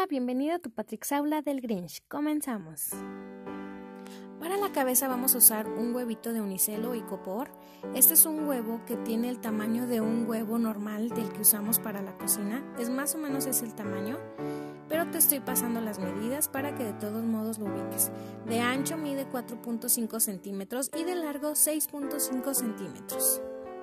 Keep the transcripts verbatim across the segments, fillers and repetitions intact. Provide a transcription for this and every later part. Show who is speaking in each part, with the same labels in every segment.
Speaker 1: bienvenido a tu Patrick's Aula del Grinch. Comenzamos. Para la cabeza vamos a usar un huevito de unicel o icopor. Este es un huevo que tiene el tamaño de un huevo normal del que usamos para la cocina. Es más o menos ese el tamaño, pero te estoy pasando las medidas para que de todos modos lo ubiques. De ancho mide cuatro punto cinco centímetros y de largo seis punto cinco centímetros.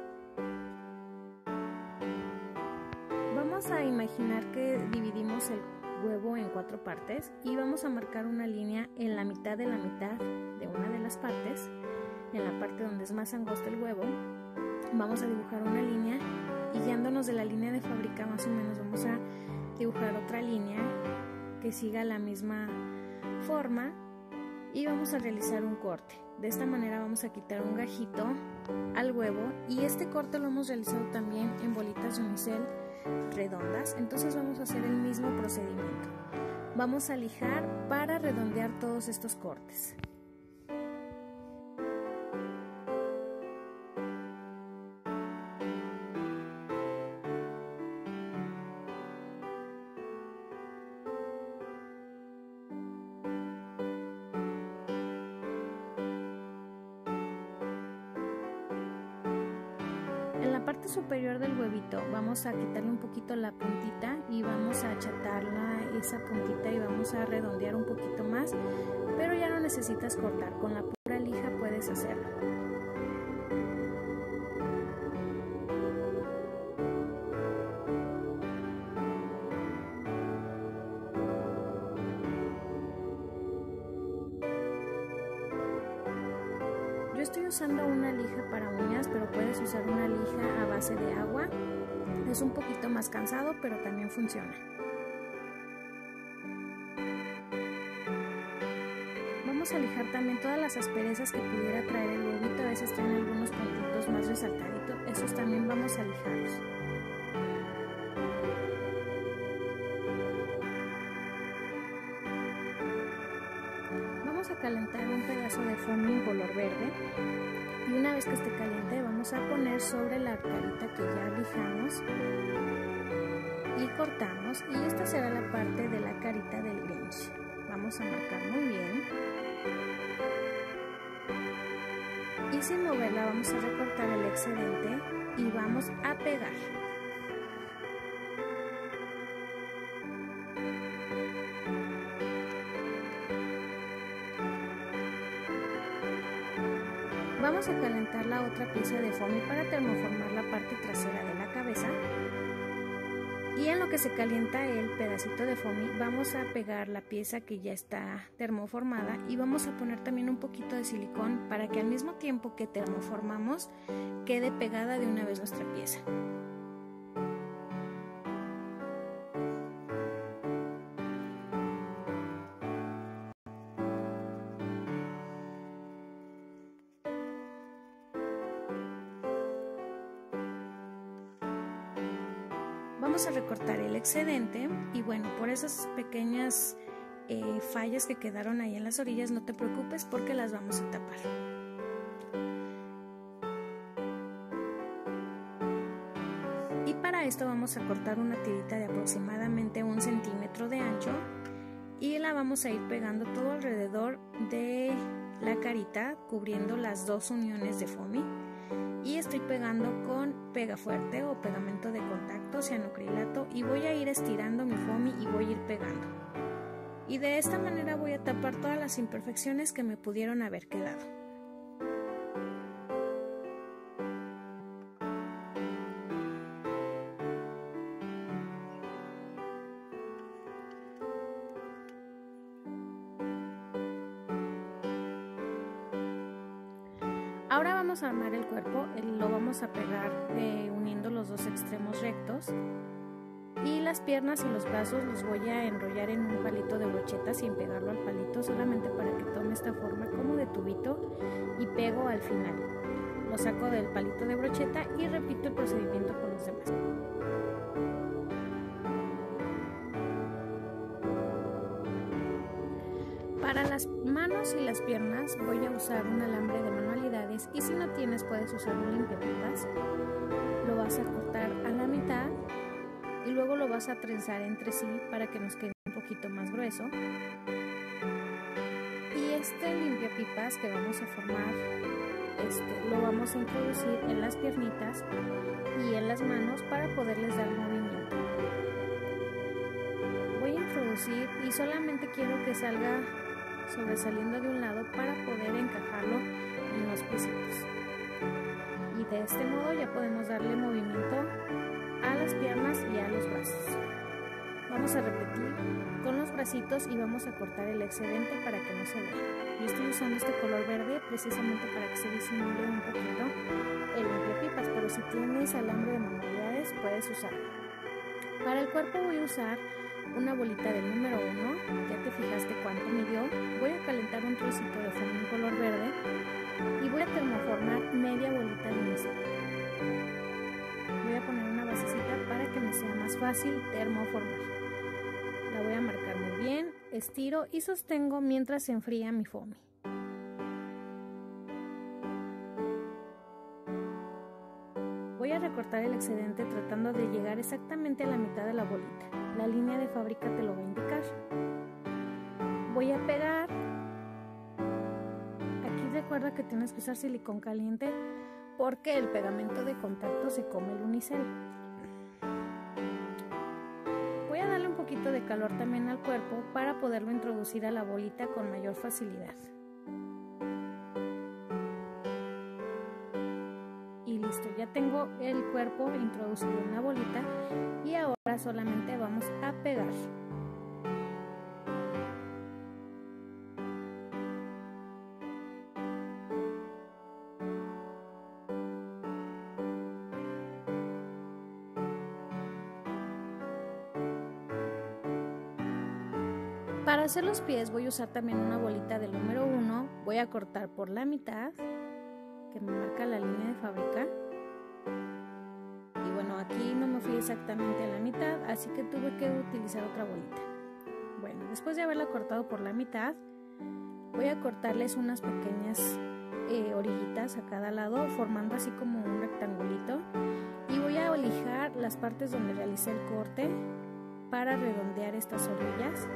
Speaker 1: Vamos a imaginar que dividimos el huevo en cuatro partes y vamos a marcar una línea en la mitad de la mitad de una de las partes. En la parte donde es más angosto el huevo vamos a dibujar una línea y guiándonos de la línea de fábrica más o menos vamos a dibujar otra línea que siga la misma forma y vamos a realizar un corte. De esta manera vamos a quitar un gajito al huevo y este corte lo hemos realizado también en bolitas de unicel redondas, entonces vamos a hacer el mismo procedimiento. Vamos a lijar para redondear todos estos cortes. En la parte superior del huevito vamos a quitarle un poquito la puntita y vamos a achatarla esa puntita y vamos a redondear un poquito más, pero ya no necesitas cortar, con la pura lija puedes hacerlo. Yo estoy usando una lija para uñas, pero puedes usar una lija a base de agua. Es un poquito más cansado, pero también funciona. Vamos a lijar también todas las asperezas que pudiera traer el huevito. A veces traen algunos puntitos más resaltaditos. Esos también vamos a lijarlos. Vamos a calentar un pedazo de foamy en color verde y una vez que esté caliente vamos a poner sobre la carita que ya lijamos y cortamos, y esta será la parte de la carita del Grinch. Vamos a marcar muy bien y sin moverla vamos a recortar el excedente y vamos a pegar. Vamos a calentar la otra pieza de foamy para termoformar la parte trasera de la cabeza. Y en lo que se calienta el pedacito de foamy vamos a pegar la pieza que ya está termoformada y vamos a poner también un poquito de silicón para que al mismo tiempo que termoformamos quede pegada de una vez nuestra pieza. Vamos a recortar el excedente y bueno, por esas pequeñas eh, fallas que quedaron ahí en las orillas no te preocupes porque las vamos a tapar. Y para esto vamos a cortar una tirita de aproximadamente un centímetro de ancho y la vamos a ir pegando todo alrededor de la carita cubriendo las dos uniones de foamy. Y estoy pegando con pega fuerte o pegamento de contacto, cianocrilato, y voy a ir estirando mi foamy y voy a ir pegando. Y de esta manera voy a tapar todas las imperfecciones que me pudieron haber quedado. Ahora vamos a armar el cuerpo, lo vamos a pegar eh, uniendo los dos extremos rectos y las piernas y los brazos los voy a enrollar en un palito de brocheta sin pegarlo al palito, solamente para que tome esta forma como de tubito y pego al final. Lo saco del palito de brocheta y repito el procedimiento con los demás. Para las manos y las piernas voy a usar un alambre de manualidades y si no tienes puedes usar un limpiapipas. Lo vas a cortar a la mitad y luego lo vas a trenzar entre sí para que nos queden poquito más grueso. Y este limpiapipas que vamos a formar, este, lo vamos a introducir en las piernitas y en las manos para poderles dar movimiento. Voy a introducir y solamente quiero que salga sobresaliendo de un lado para poder encajarlo en los piecitos. Y de este modo ya podemos darle movimiento a las piernas y a los brazos. Vamos a repetir con los bracitos y vamos a cortar el excedente para que no se vea. Yo estoy usando este color verde precisamente para que se disimule un poquito el limpiapipas, pero si tienes alambre de manualidades puedes usarlo. Para el cuerpo voy a usar una bolita del número uno, ya te fijaste cuánto me dio. Voy a calentar un trocito de foamy en color verde y voy a termoformar media bolita de unicel. Voy a poner una basecita para que me sea más fácil termoformar. La voy a marcar muy bien, estiro y sostengo mientras se enfría mi foamy. Voy a recortar el excedente tratando de llegar exactamente a la mitad de la bolita. La línea de fábrica te lo va a indicar. Voy a pegar. Aquí recuerda que tienes que usar silicón caliente porque el pegamento de contacto se come el unicel. Voy a darle un poquito de calor también al cuerpo para poderlo introducir a la bolita con mayor facilidad. Y listo, ya tengo el cuerpo introducido en la bolita y ahora solamente vamos a pegar. Para hacer los pies voy a usar también una bolita del número uno, voy a cortar por la mitad, que me marca la línea de fábrica. Y bueno, aquí no me fui exactamente a la mitad, así que tuve que utilizar otra bolita. Bueno, después de haberla cortado por la mitad, voy a cortarles unas pequeñas eh, orillitas a cada lado, formando así como un rectangulito. Y voy a lijar las partes donde realicé el corte para redondear estas orillas.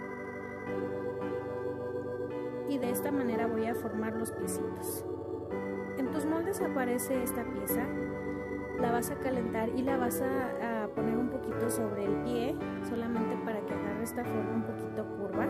Speaker 1: Y de esta manera voy a formar los piecitos. En tus moldes aparece esta pieza, la vas a calentar y la vas a, a poner un poquito sobre el pie, solamente para que agarre esta forma un poquito curva.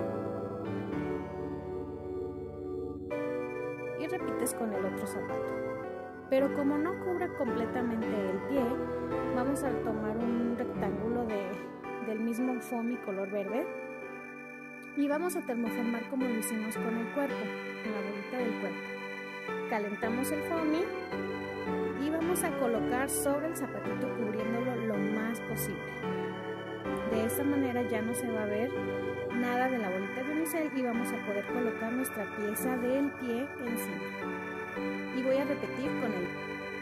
Speaker 1: Y repites con el otro zapato. Pero como no cubre completamente el pie, vamos a tomar un rectángulo de, del mismo foamy color verde. Y vamos a termoformar como lo hicimos con el cuerpo, con la bolita del cuerpo. Calentamos el foamy y vamos a colocar sobre el zapatito cubriéndolo lo más posible. De esta manera ya no se va a ver nada de la bolita de unicel y vamos a poder colocar nuestra pieza del pie encima. Y voy a repetir con el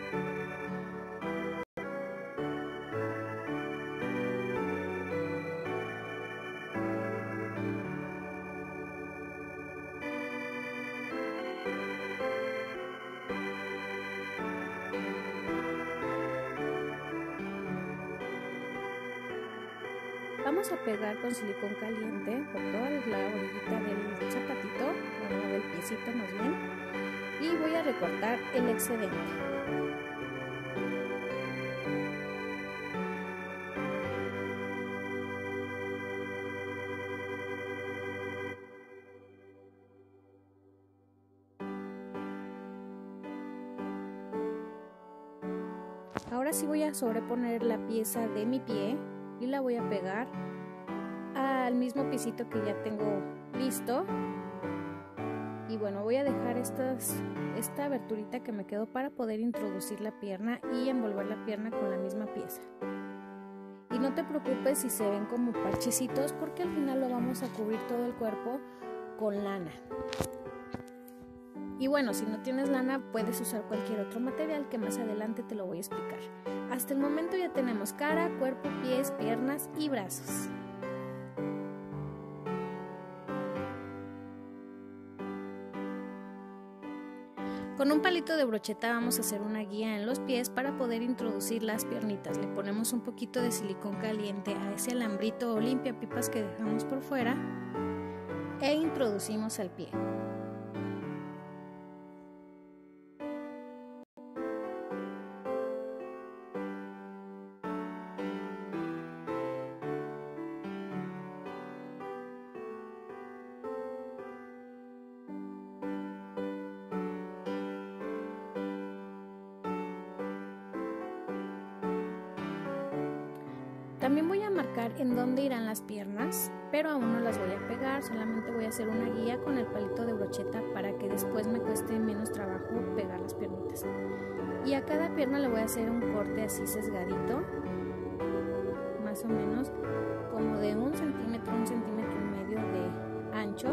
Speaker 1: Vamos a pegar con silicón caliente por toda la orillita del zapatito, o del piecito más bien, y voy a recortar el excedente. Ahora sí voy a sobreponer la pieza de mi pie y la voy a pegar al mismo piecito que ya tengo listo. Y bueno, voy a dejar estas, esta aberturita que me quedó para poder introducir la pierna y envolver la pierna con la misma pieza. Y no te preocupes si se ven como parchecitos, porque al final lo vamos a cubrir todo el cuerpo con lana. Y bueno, si no tienes lana, puedes usar cualquier otro material que más adelante te lo voy a explicar. Hasta el momento ya tenemos cara, cuerpo, pies, piernas y brazos. Con Con un palito de brocheta vamos a hacer una guía en los pies para poder introducir las piernitas. Le ponemos un poquito de silicón caliente a ese alambrito o limpiapipas que dejamos por fuera e introducimos al pie. También voy a marcar en dónde irán las piernas, pero aún no las voy a pegar, solamente voy a hacer una guía con el palito de brocheta para que después me cueste menos trabajo pegar las piernitas. Y a cada pierna le voy a hacer un corte así sesgadito, más o menos como de un centímetro, un centímetro y medio de ancho,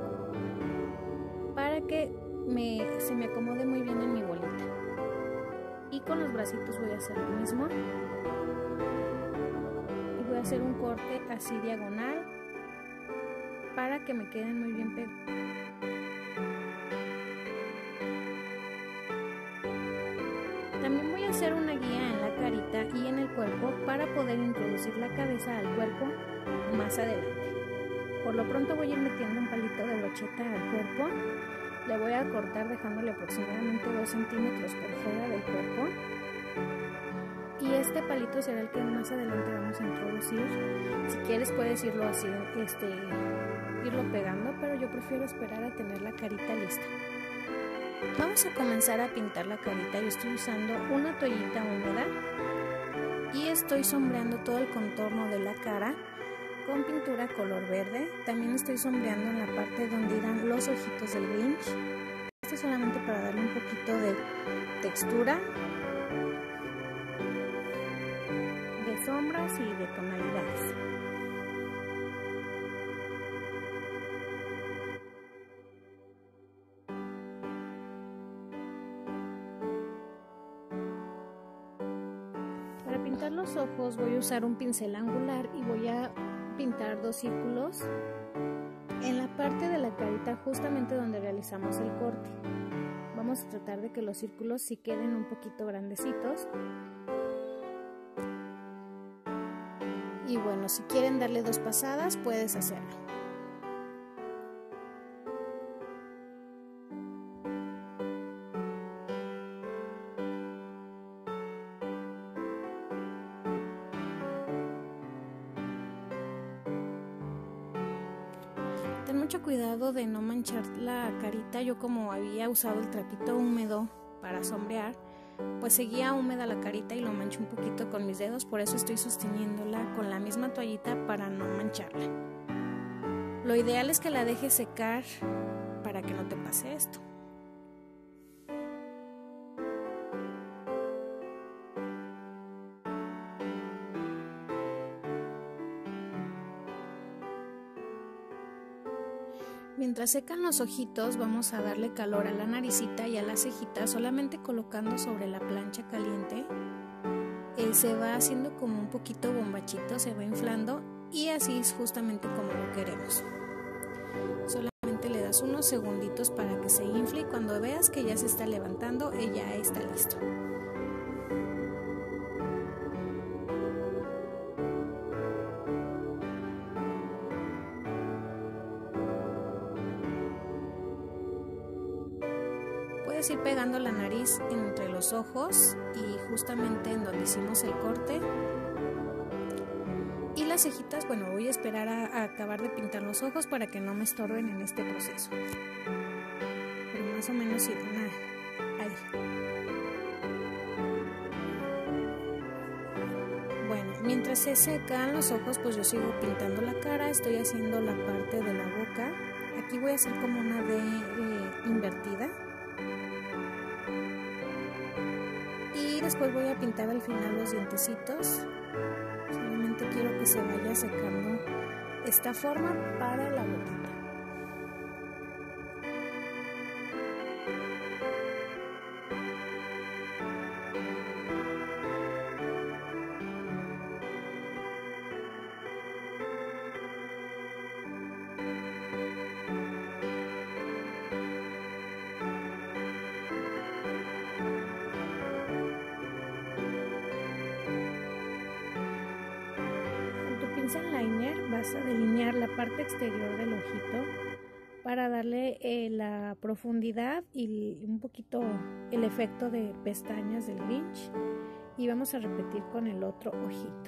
Speaker 1: para que me, se me acomode muy bien en mi bolita. Y con los bracitos voy a hacer lo mismo. Voy a hacer un corte así diagonal para que me queden muy bien pegados. También voy a hacer una guía en la carita y en el cuerpo para poder introducir la cabeza al cuerpo más adelante. Por lo pronto voy a ir metiendo un palito de brocheta al cuerpo. Le voy a cortar dejándole aproximadamente dos centímetros por fuera del cuerpo. Y este palito será el que más adelante vamos a introducir. Si quieres puedes irlo así, este, irlo pegando, pero yo prefiero esperar a tener la carita lista. Vamos a comenzar a pintar la carita. Yo estoy usando una toallita húmeda y estoy sombreando todo el contorno de la cara con pintura color verde. También estoy sombreando en la parte donde irán los ojitos del Grinch. Esto es solamente para darle un poquito de textura, sombras y de tonalidades. Para pintar los ojos voy a usar un pincel angular y voy a pintar dos círculos en la parte de la carita justamente donde realizamos el corte. Vamos a tratar de que los círculos sí queden un poquito grandecitos. Y bueno, si quieren darle dos pasadas, puedes hacerlo. Ten mucho cuidado de no manchar la carita. Yo, como había usado el trapito húmedo para sombrear, pues seguía húmeda la carita y lo mancho un poquito con mis dedos, por eso estoy sosteniéndola con la misma toallita para no mancharla. Lo ideal es que la dejes secar para que no te pase esto. Mientras secan los ojitos, vamos a darle calor a la naricita y a las cejitas, solamente colocando sobre la plancha caliente. Eh, se va haciendo como un poquito bombachito, se va inflando y así es justamente como lo queremos. Solamente le das unos segunditos para que se infle y cuando veas que ya se está levantando, ya está listo. Puedes ir pegando la nariz entre los ojos y justamente en donde hicimos el corte. Y las cejitas, bueno, voy a esperar a, a acabar de pintar los ojos para que no me estorben en este proceso. Pero más o menos irán ahí. Bueno, mientras se secan los ojos, pues yo sigo pintando la cara, estoy haciendo la parte de la boca. Aquí voy a hacer como una D eh, invertida. Y después voy a pintar al final los dientecitos. Solamente quiero que se vaya secando esta forma para la boquita. pencil liner vas a delinear la parte exterior del ojito para darle eh, la profundidad y un poquito el efecto de pestañas del Grinch, y vamos a repetir con el otro ojito.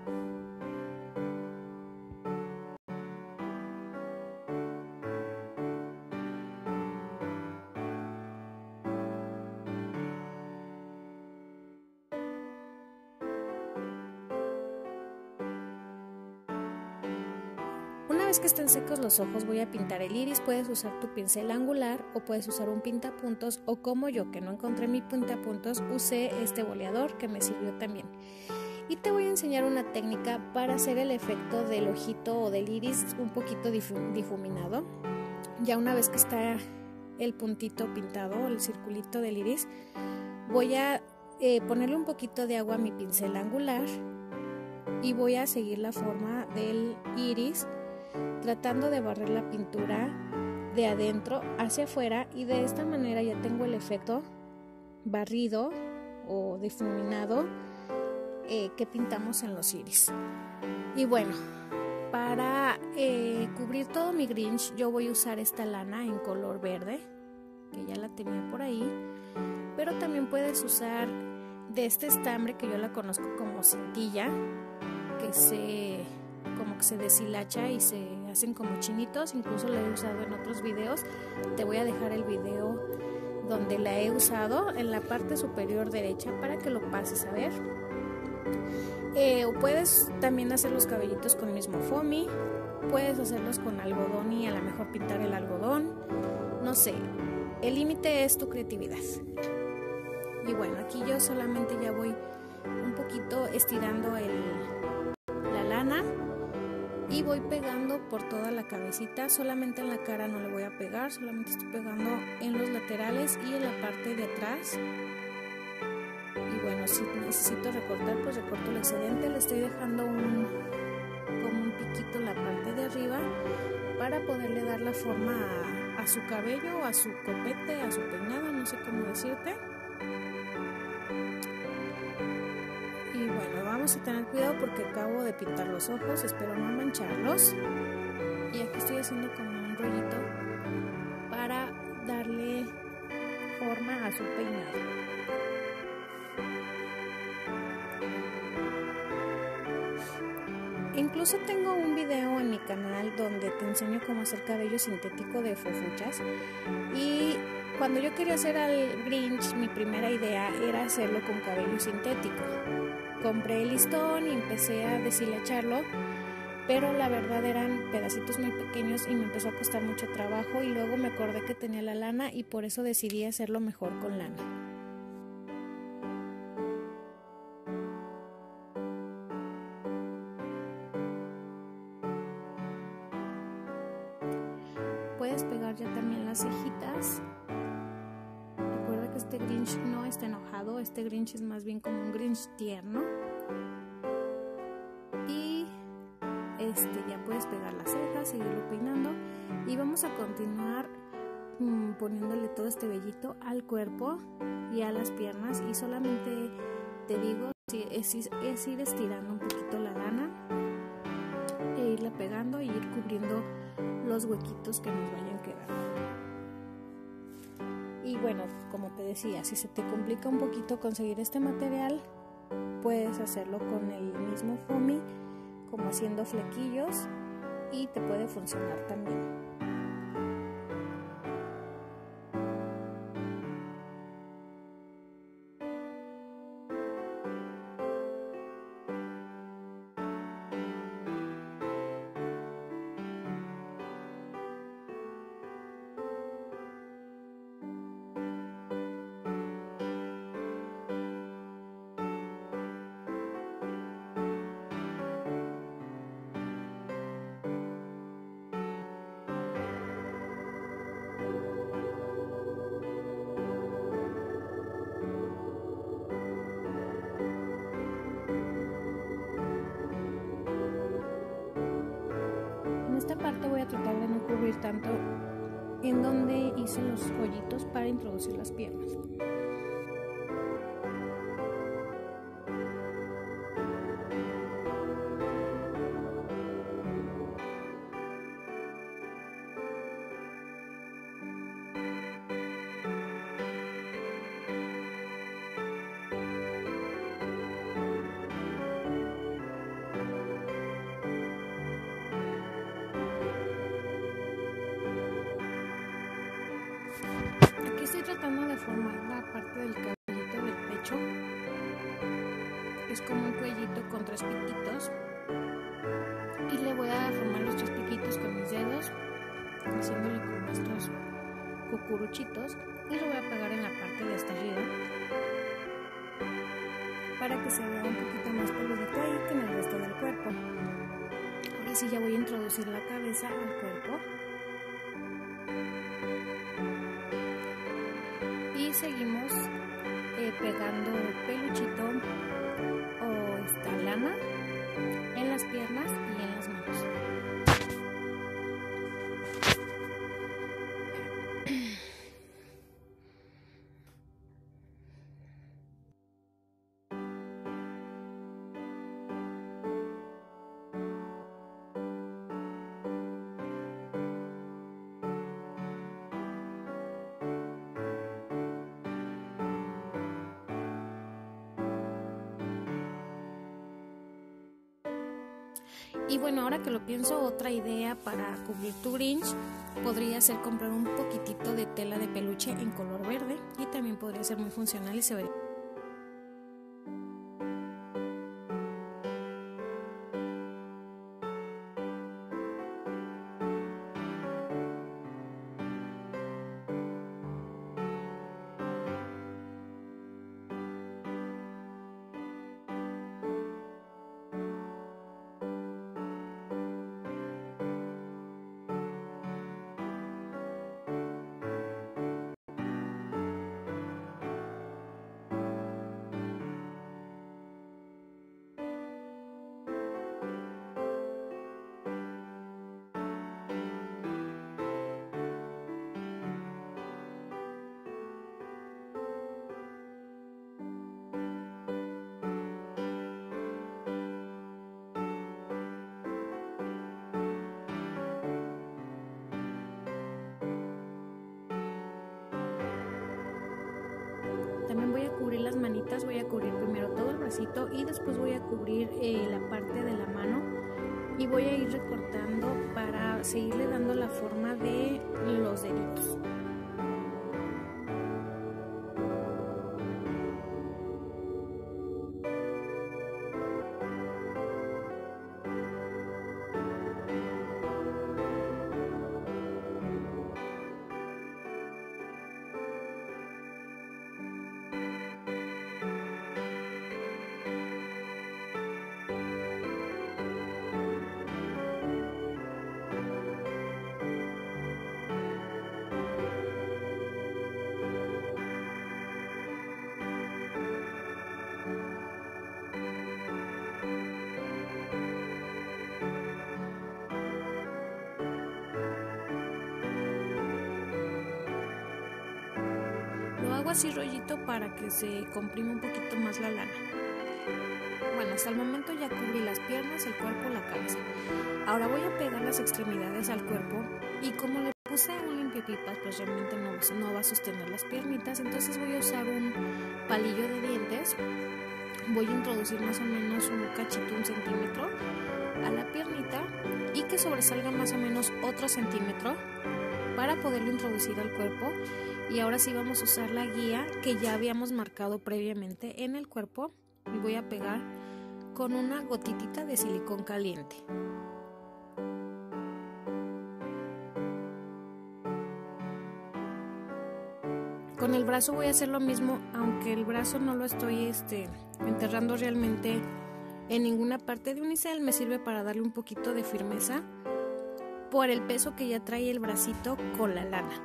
Speaker 1: Una vez que estén secos los ojos, voy a pintar el iris. Puedes usar tu pincel angular o puedes usar un pintapuntos, o como yo, que no encontré mi pintapuntos, usé este boleador que me sirvió también. Y te voy a enseñar una técnica para hacer el efecto del ojito o del iris un poquito difuminado. Ya una vez que está el puntito pintado, el circulito del iris, voy a eh, ponerle un poquito de agua a mi pincel angular y voy a seguir la forma del iris, tratando de barrer la pintura de adentro hacia afuera, y de esta manera ya tengo el efecto barrido o difuminado eh, que pintamos en los iris. Y bueno, para eh, cubrir todo mi Grinch yo voy a usar esta lana en color verde, que ya la tenía por ahí, pero también puedes usar de este estambre que yo la conozco como cintilla, que se como que se deshilacha y se hacen como chinitos. Incluso la he usado en otros videos. Te voy a dejar el video donde la he usado en la parte superior derecha para que lo pases a ver. Eh, o puedes también hacer los cabellitos con el mismo foamy, puedes hacerlos con algodón y a lo mejor pintar el algodón, no sé, el límite es tu creatividad. Y bueno, aquí yo solamente ya voy un poquito estirando el, la lana y voy pegando por toda la cabecita. Solamente en la cara no le voy a pegar, solamente estoy pegando en los laterales y en la parte de atrás. Y bueno, si necesito recortar, pues recorto el excedente. Le estoy dejando un como un piquito en la parte de arriba para poderle dar la forma a, a su cabello, a su copete, a su peinado, no sé cómo decirte. Y bueno, vamos a tener cuidado porque acabo de pintar los ojos, espero no mancharlos. Y aquí estoy haciendo como un rollito para darle forma a su peinado. Incluso tengo un video en mi canal donde te enseño cómo hacer cabello sintético de fofuchas, y cuando yo quería hacer al Grinch mi primera idea era hacerlo con cabello sintético. Compré el listón y empecé a deshilacharlo, pero la verdad eran pedacitos muy pequeños y me empezó a costar mucho trabajo, y luego me acordé que tenía la lana y por eso decidí hacerlo mejor con lana. Puedes pegar ya también las cejitas. Recuerda que este Grinch no está enojado, este Grinch es más bien como un Grinch tierno. Y este ya puedes pegar las cejas, seguirlo peinando, y vamos a continuar mmm, poniéndole todo este vellito al cuerpo y a las piernas. Y solamente te digo, es, es ir estirando un poquito la lana e irla pegando e ir cubriendo los huequitos que nos vayan quedando. Y bueno, como te decía, si se te complica un poquito conseguir este material, puedes hacerlo con el mismo foamy, como haciendo flequillos, y te puede funcionar también. Esta parte voy a tratar de no cubrir tanto en donde hice los hoyitos para introducir las piernas. formar la parte del cabellito del pecho. Es como un cuellito con tres piquitos. Y le voy a formar los tres piquitos con mis dedos, haciéndole como estos cucuruchitos. Y lo voy a pegar en la parte de hasta arriba, para que se vea un poquito más peludito ahí que en el resto del cuerpo. Ahora sí ya voy a introducir la cabeza al cuerpo. Y seguimos eh, pegando peluchito o esta lana en las piernas y en las manos. Y bueno, ahora que lo pienso, otra idea para cubrir tu Grinch podría ser comprar un poquitito de tela de peluche en color verde, y también podría ser muy funcional y se vería. También voy a cubrir las manitas, voy a cubrir primero todo el bracito y después voy a cubrir eh, la parte de la mano, y voy a ir recortando para seguirle dando la forma de los deditos. Lo hago así rollito para que se comprime un poquito más la lana. Bueno, hasta el momento ya cubrí las piernas, el cuerpo, la cabeza. Ahora voy a pegar las extremidades al cuerpo, y como le puse un limpiapipas, pues realmente no, no va a sostener las piernitas, entonces voy a usar un palillo de dientes. Voy a introducir más o menos un cachito, un centímetro a la piernita, y que sobresalga más o menos otro centímetro para poderlo introducir al cuerpo. Y ahora sí vamos a usar la guía que ya habíamos marcado previamente en el cuerpo, y voy a pegar con una gotitita de silicón caliente. Con el brazo voy a hacer lo mismo, aunque el brazo no lo estoy este, enterrando realmente en ninguna parte de unicel. Me sirve para darle un poquito de firmeza por el peso que ya trae el bracito con la lana.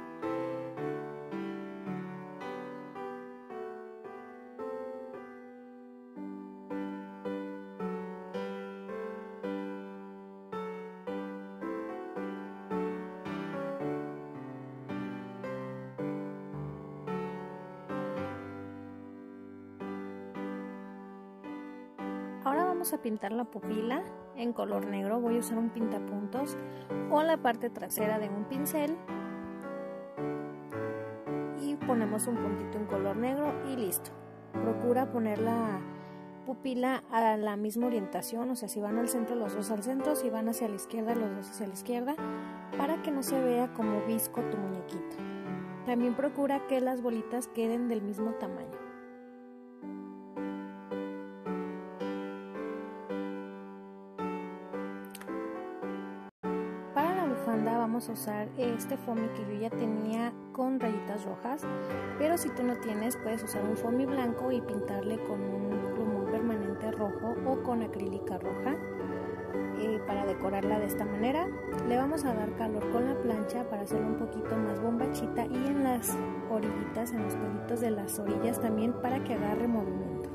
Speaker 1: Ahora vamos a pintar la pupila en color negro. Voy a usar un pintapuntos o la parte trasera de un pincel, y ponemos un puntito en color negro y listo. Procura poner la pupila a la misma orientación, o sea, si van al centro, los dos al centro; si van hacia la izquierda, los dos hacia la izquierda, para que no se vea como visco tu muñequito. También procura que las bolitas queden del mismo tamaño. Para la bufanda vamos a usar este foamy que yo ya tenía con rayitas rojas, pero si tú no tienes puedes usar un foamy blanco y pintarle con un plumón permanente rojo o con acrílica roja. Eh, para decorarla de esta manera le vamos a dar calor con la plancha para hacerlo un poquito más bombachita, y en las orillitas, en los pelitos de las orillas también, para que agarre movimiento.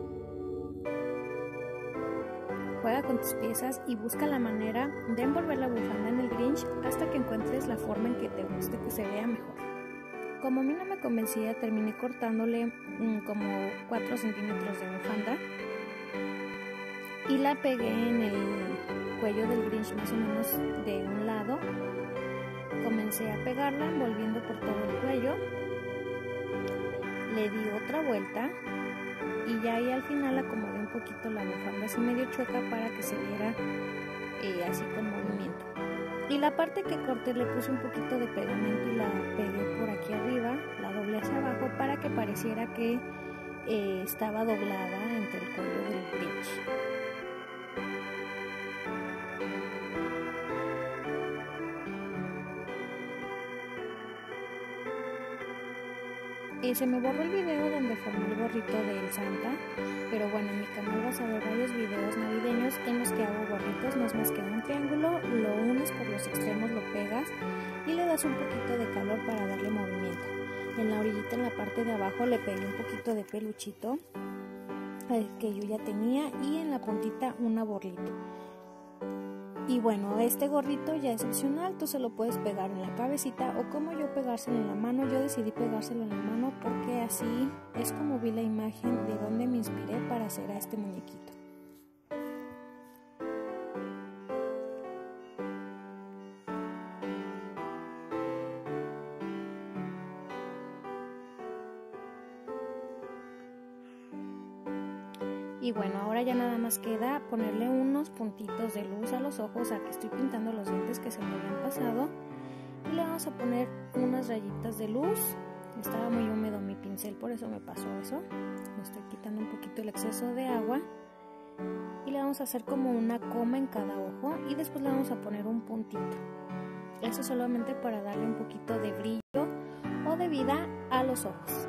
Speaker 1: Juega con tus piezas y busca la manera de envolver la bufanda en el Grinch hasta que encuentres la forma en que te guste que se vea mejor. Como a mí no me convencía, terminé cortándole mmm, como cuatro centímetros de bufanda y la pegué en el cuello del Grinch, más o menos de un lado. Comencé a pegarla envolviendo por todo el cuello, le di otra vuelta y ya ahí al final acomodé un poquito la bufanda así medio chueca para que se viera eh, así con movimiento. Y la parte que corté le puse un poquito de pegamento y la pegué por aquí arriba, la doblé hacia abajo para que pareciera que eh, estaba doblada entre el cuello del Grinch. Eh, se me borró el video donde formé el gorrito del Santa, pero bueno, en mi canal vas a ver varios videos navideños en los que hago gorritos. No es más que un triángulo, lo unes por los extremos, lo pegas y le das un poquito de calor para darle movimiento. En la orillita, en la parte de abajo, le pegué un poquito de peluchito eh, que yo ya tenía, y en la puntita una borlita. Y bueno, este gorrito ya es opcional, tú se lo puedes pegar en la cabecita o como yo pegárselo en la mano. Yo decidí pegárselo en la mano porque así es como vi la imagen de donde me inspiré para hacer a este muñequito. Y bueno, ahora ya nada más queda ponerle unos puntitos de luz a los ojos. Aquí estoy pintando los dientes que se me habían pasado. Y le vamos a poner unas rayitas de luz. Estaba muy húmedo mi pincel, por eso me pasó eso. Me estoy quitando un poquito el exceso de agua. Y le vamos a hacer como una coma en cada ojo. Y después le vamos a poner un puntito. Eso solamente para darle un poquito de brillo o de vida a los ojos.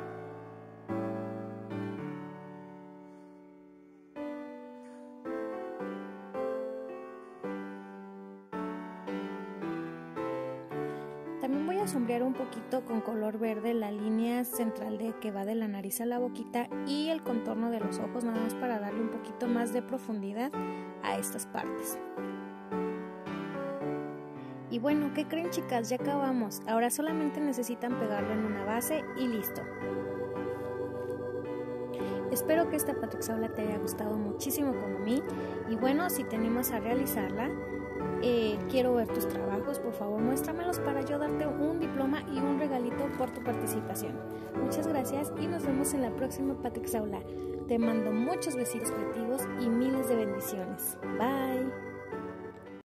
Speaker 1: También voy a sombrear un poquito con color verde la línea central de que va de la nariz a la boquita y el contorno de los ojos, nada más para darle un poquito más de profundidad a estas partes. Y bueno, ¿qué creen, chicas? Ya acabamos. Ahora solamente necesitan pegarlo en una base y listo. Espero que esta Patricksaula te haya gustado muchísimo como a mí. Y bueno, si te animas a realizarla, Eh, quiero ver tus trabajos, por favor muéstramelos para yo darte un diploma y un regalito por tu participación. Muchas gracias y nos vemos en la próxima Patricksaula. Te mando muchos besitos creativos y miles de bendiciones. Bye.